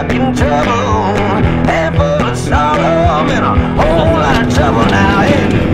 stuck in trouble, head full of sorrow, I'm in a whole lot of trouble now. Hey.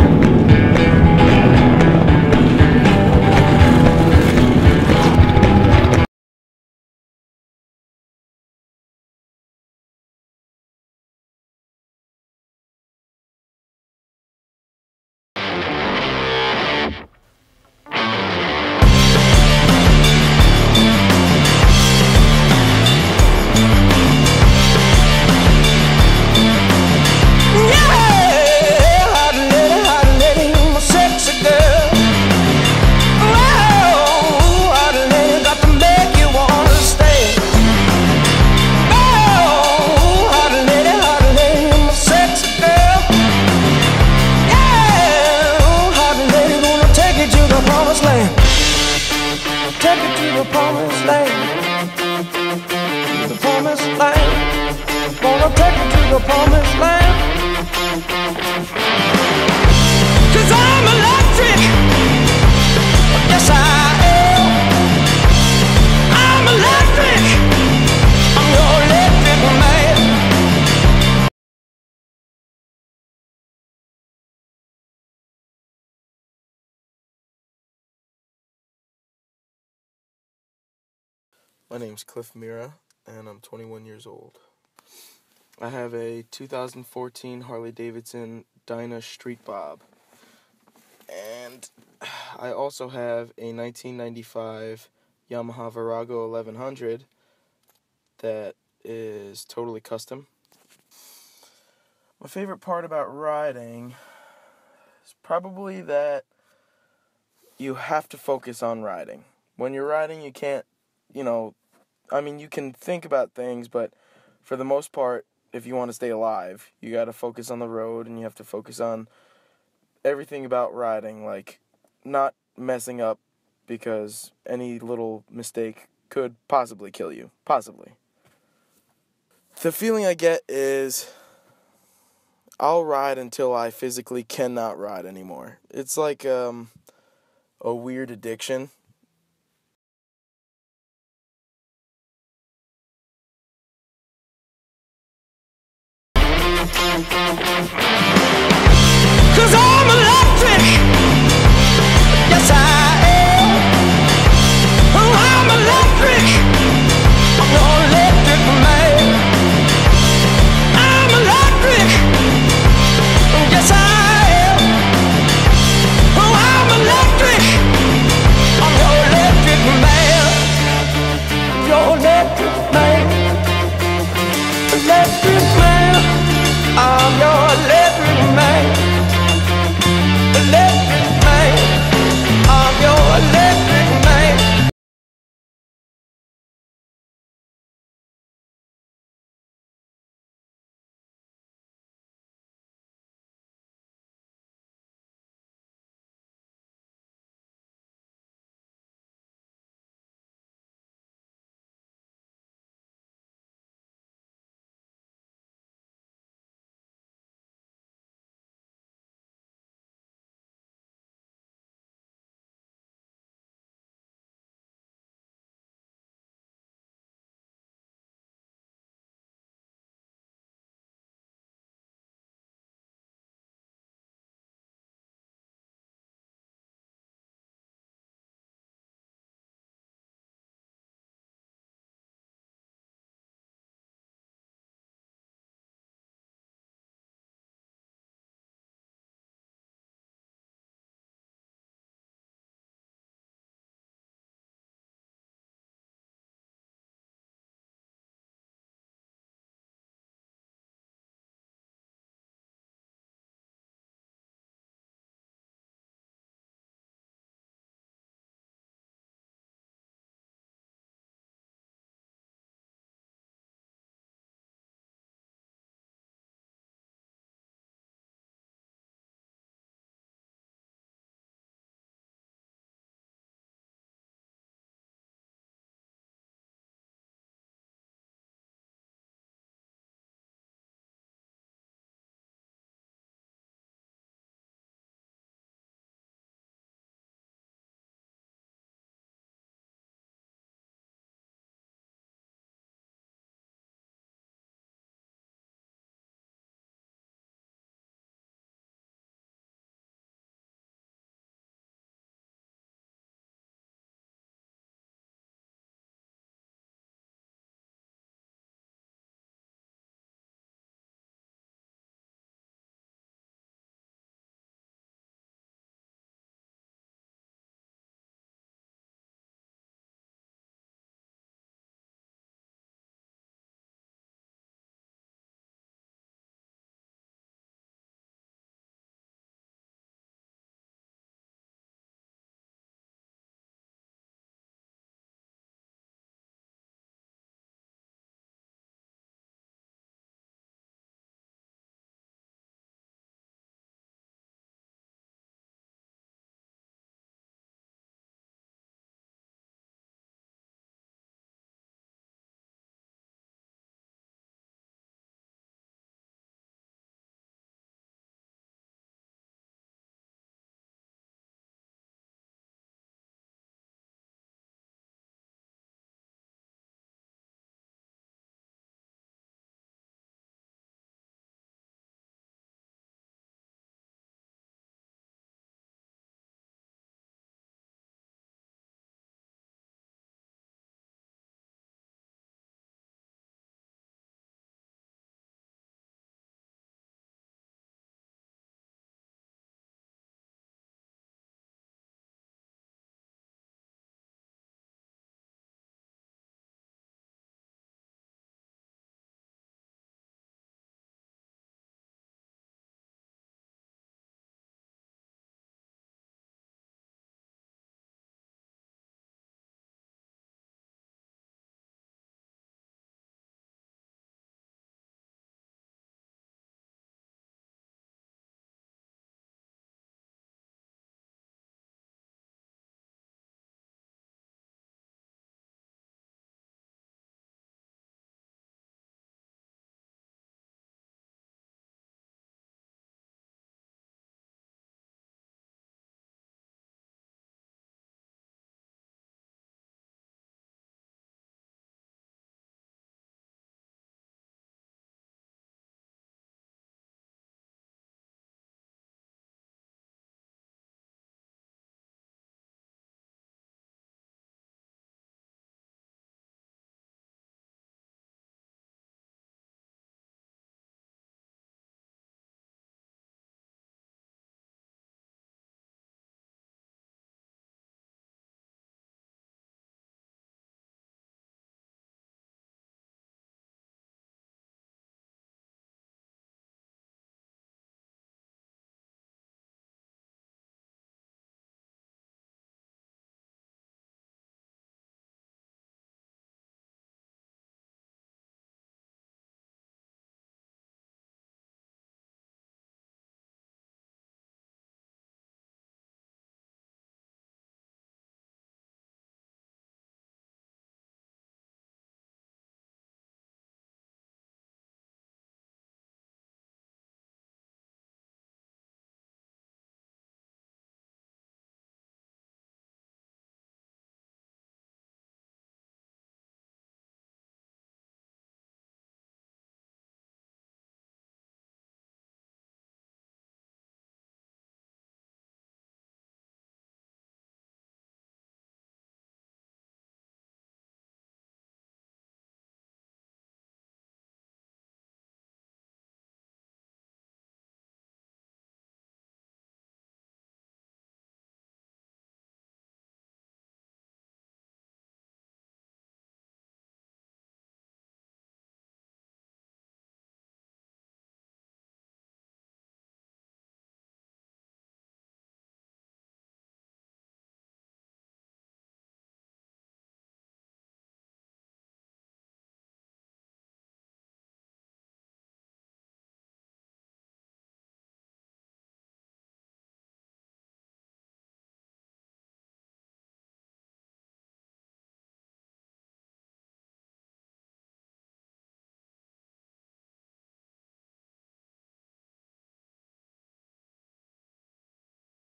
Take it to the promised land, the promised land. Gonna take it to the promised land. 'Cause I'm electric, yes I am. I'm electric, I'm your electric man. My name's Cliff Mira, and I'm 21 years old. I have a 2014 Harley-Davidson Dyna Street Bob, and I also have a 1995 Yamaha Virago 1100 that is totally custom. My favorite part about riding is probably that you have to focus on riding. When you're riding, you can't, you can think about things, but for the most part, if you want to stay alive, you got to focus on the road, and you have to focus on everything about riding, like not messing up, because any little mistake could possibly kill you. Possibly. The feeling I get is I'll ride until I physically cannot ride anymore. It's like a weird addiction.